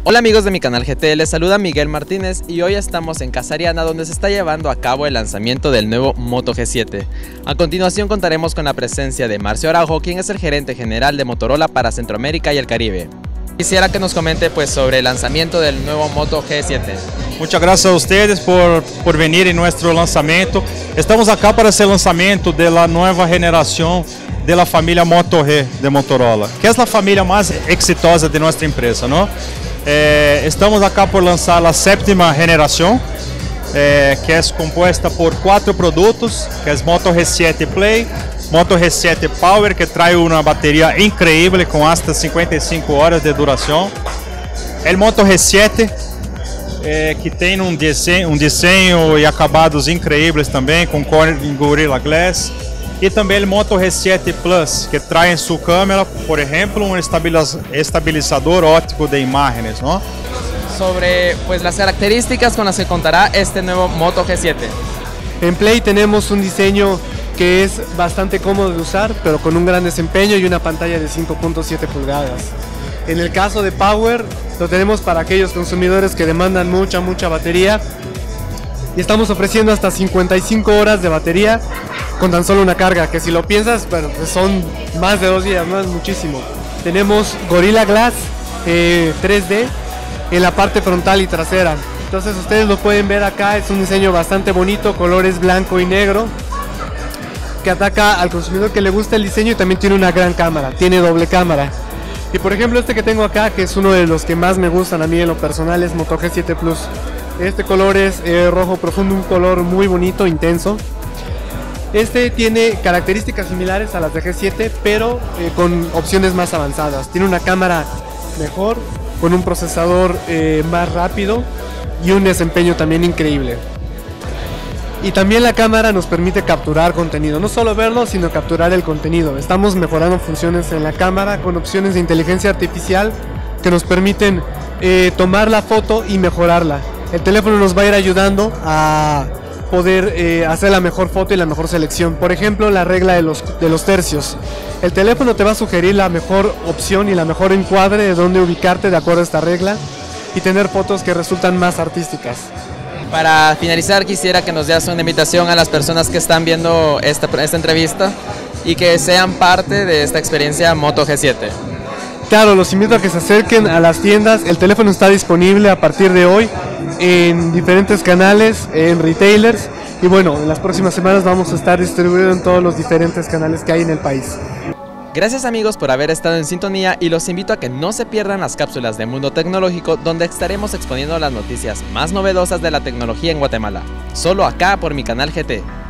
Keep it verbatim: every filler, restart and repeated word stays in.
Hola amigos de mi canal G T, les saluda Miguel Martínez y hoy estamos en Casariana, donde se está llevando a cabo el lanzamiento del nuevo Moto G siete. A continuación contaremos con la presencia de Marcio Araujo, quien es el gerente general de Motorola para Centroamérica y el Caribe. Quisiera que nos comente pues sobre el lanzamiento del nuevo Moto G siete. Muchas gracias a ustedes por, por venir en nuestro lanzamiento. Estamos acá para hacer el lanzamiento de la nueva generación de la familia Moto G de Motorola, que es la familia más exitosa de nuestra empresa, ¿no? Eh, estamos acá por lanzar la séptima generación, eh, que es compuesta por cuatro productos, que es Moto G siete Play, Moto G siete Power, que trae una batería increíble con hasta cincuenta y cinco horas de duración, el Moto G siete, eh, que tiene un diseño, un diseño y acabados increíbles también, con Gorilla Glass, y también el Moto G siete Plus, que trae en su cámara, por ejemplo, un estabilizador óptico de imágenes, ¿no? Sobre pues las características con las que contará este nuevo Moto G siete. En Play tenemos un diseño que es bastante cómodo de usar, pero con un gran desempeño y una pantalla de cinco punto siete pulgadas. En el caso de Power, lo tenemos para aquellos consumidores que demandan mucha, mucha batería. Y estamos ofreciendo hasta cincuenta y cinco horas de batería con tan solo una carga, que si lo piensas, bueno, pues son más de dos días, no es muchísimo. Tenemos Gorilla Glass eh, tres D en la parte frontal y trasera. Entonces ustedes lo pueden ver acá, es un diseño bastante bonito, colores blanco y negro, que ataca al consumidor que le gusta el diseño y también tiene una gran cámara, tiene doble cámara. Y por ejemplo este que tengo acá, que es uno de los que más me gustan a mí en lo personal, es Moto G siete Plus. Este color es eh, rojo profundo, un color muy bonito, intenso. Este tiene características similares a las de G siete, pero eh, con opciones más avanzadas. Tiene una cámara mejor, con un procesador eh, más rápido y un desempeño también increíble. Y también la cámara nos permite capturar contenido, no solo verlo, sino capturar el contenido. Estamos mejorando funciones en la cámara con opciones de inteligencia artificial que nos permiten eh, tomar la foto y mejorarla. El teléfono nos va a ir ayudando a poder eh, hacer la mejor foto y la mejor selección. Por ejemplo, la regla de los, de los tercios. El teléfono te va a sugerir la mejor opción y la mejor encuadre de dónde ubicarte de acuerdo a esta regla y tener fotos que resultan más artísticas. Para finalizar, quisiera que nos das una invitación a las personas que están viendo esta, esta entrevista y que sean parte de esta experiencia Moto G siete. Claro, los invito a que se acerquen a las tiendas. El teléfono está disponible a partir de hoy en diferentes canales, en retailers, y bueno, en las próximas semanas vamos a estar distribuidos en todos los diferentes canales que hay en el país. Gracias amigos por haber estado en sintonía y los invito a que no se pierdan las cápsulas de Mundo Tecnológico, donde estaremos exponiendo las noticias más novedosas de la tecnología en Guatemala. Solo acá por mi canal G T.